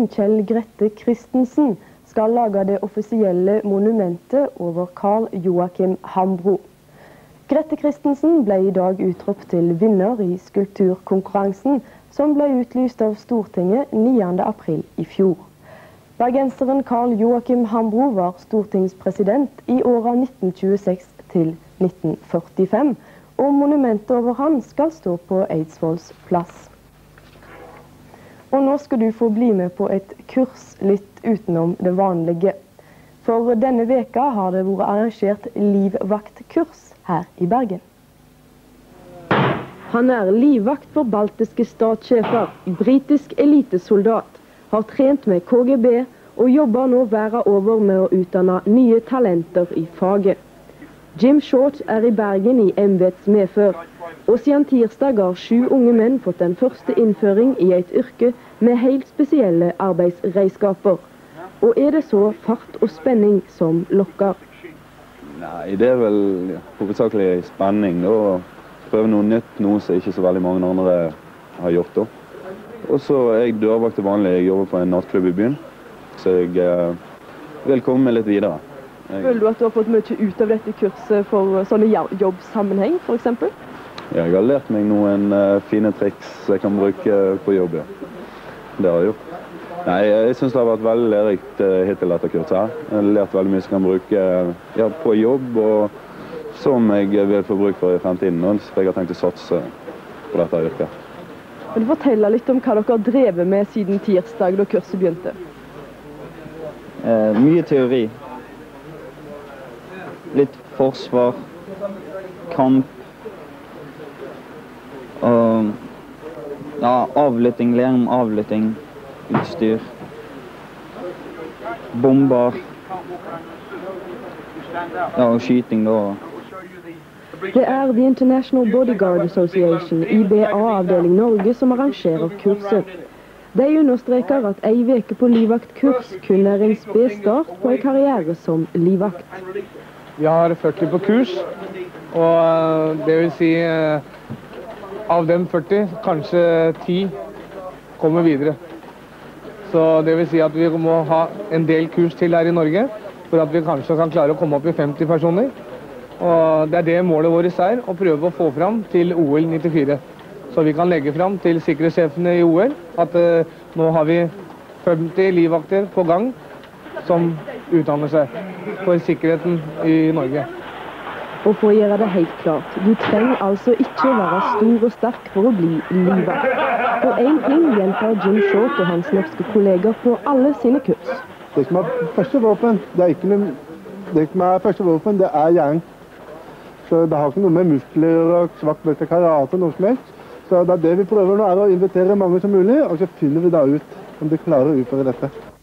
Kjell Grete Christensen skal lage det offisielle monumentet over Carl Joachim Hambro. Grete Christensen ble i dag utropt til vinner i skulpturkonkurransen som ble utlyst av Stortinget 9. april i fjor. Bergenseren Carl Joachim Hambro var stortingspresident i årene 1926 til 1945, og monumentet over han skal stå på Eidsvolls plass. Og nå skal du få bli med på et kurs litt utenom det vanlige. For denne veka har det vært arrangert livvaktkurs her i Bergen. Han er livvakt for baltiske statssjefer, britisk elitesoldat, har trent med KGB og jobber nå verden over med å utdanne nye talenter i faget. Jim Short er i Bergen i embets medfør, og siden tirsdag har 7 unge menn fått den første innføring i et yrke med helt spesielle arbeidsreiskaper. Og er det så fart og spenning som lokker? Nei, det er vel hovedsakelig spenning da, å prøve noe nytt, noe som ikke så veldig mange andre har gjort da. Og så er jeg dørvakt til vanlig, jeg jobber på en nattklubb i byen, så jeg vil komme litt videre. Føler du at du har fått mye ut av dette kurset for sånne jobbsammenheng, for eksempel? Ja, jeg har lært meg noen fine triks som jeg kan bruke på jobb. Ja. Det har jeg gjort. Nei, jeg synes det har vært veldig lærerikt hittil dette kurset her. Jeg har lært veldig mye som jeg kan bruke på jobb, og som jeg vil få bruk for i fremtiden. Så jeg har tenkt å satse på dette yrket. Kan du fortelle litt om hva dere har drevet med siden tirsdag da kurset begynte? Mye teori. Litt forsvar, kamp, og ja, avlytting, læring om avlytting, utstyr, bomber, ja, og skyting da. Det er The International Bodyguard Association, IBA-avdeling Norge, som arrangerer kurset. De understreker at en veke på livvaktkurs kun er en sped-start på en karriere som livvakt. Vi har 40 på kurs, og det vil si av dem 40, kanskje 10 kommer videre. Så det vil si at vi må ha en del kurs til her i Norge, for at vi kanskje kan klare å komme opp i 50 personer. Og det er det målet vårt er, å prøve å få fram til OL 94. Så vi kan legge fram til sikkerhetssjefene i OL at nå har vi 50 livvakter på gang som utdanner seg for sikkerheten i Norge. Og for å gjøre det helt klart, du trenger altså ikke være stor og sterk for å bli livvakt. Og en ting gjentar Jim Short og hans norske kolleger på alle sine kurs. Det som er første våpen, det er hjernen. Så det har ikke noe med muskler og svakt belte karate, noe som helst. Så det vi prøver nå er å invitere mange som mulig, og så finner vi da ut om de klarer å utføre dette.